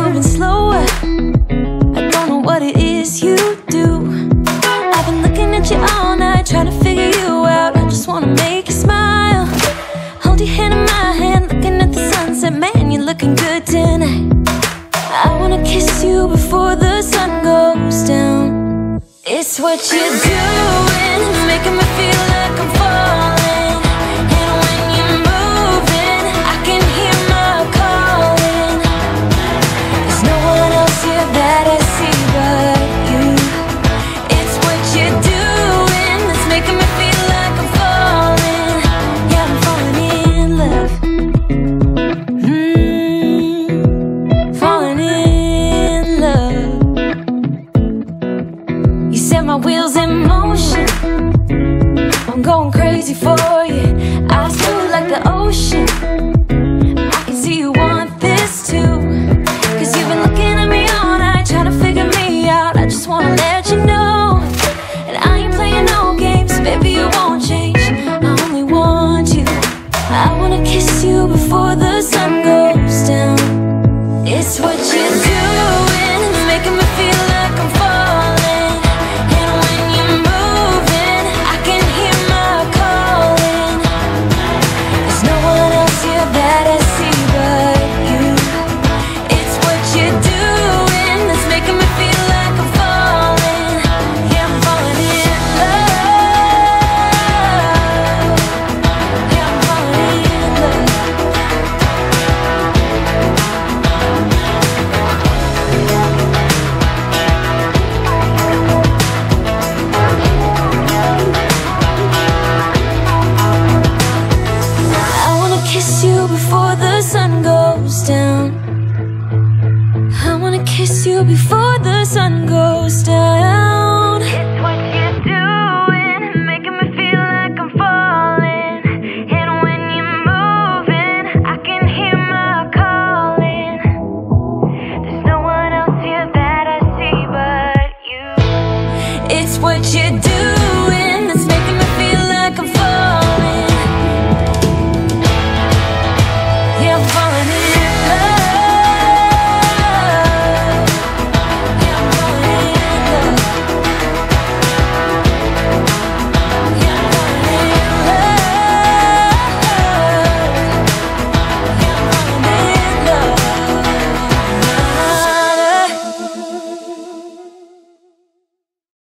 moving slower. I don't know what it is you do. I've been looking at you all night, trying to figure you out. I just wanna make you smile. Hold your hand in my hand, looking at the sunset. Man, you're looking good tonight. I wanna kiss you before the sun goes down. It's what you're doing, it's making me feel like I'm falling. And when you're moving, I can hear my calling. There's no one else here that I see but you. It's what you're doing, it's making me feel like I'm falling. Yeah, I'm falling in love. Falling in love. You set my wheels in motion. I'm going crazy for you. Eyes blue like the ocean. I can see you want this too. Cause you've been looking at me all night, trying to figure me out. I just wanna let you know. And I ain't playing no games, baby, you won't change. I only want you. I wanna kiss you before the sun goes down. It's what you're doing, it's making me feel like I'm falling. And when you're moving, I can hear my calling. There's no one else here that I see but you. It's what you're doing, it's making me feel like I'm falling. Yeah, I'm falling in love. Yeah, I'm falling in love. I wanna kiss you before the sun goes down. I wanna kiss you before the sun goes down. It's what you're doing, making me feel like I'm falling. And when you're moving, I can hear my calling. There's no one else here that I see but you. It's what you do.